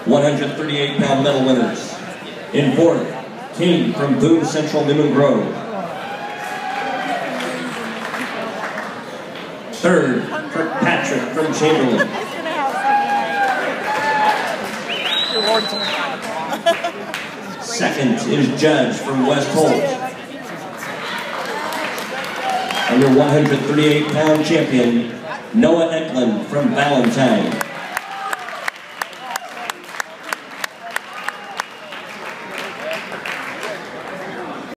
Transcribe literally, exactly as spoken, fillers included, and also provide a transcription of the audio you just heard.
one hundred thirty-eight pound medal winners. In fourth, King from Boone Central Newman Grove. Third, Kirkpatrick from Chamberlain. Second is Judge from West Holt. And your one hundred thirty-eight pound champion, Noah Eklund from Valentine.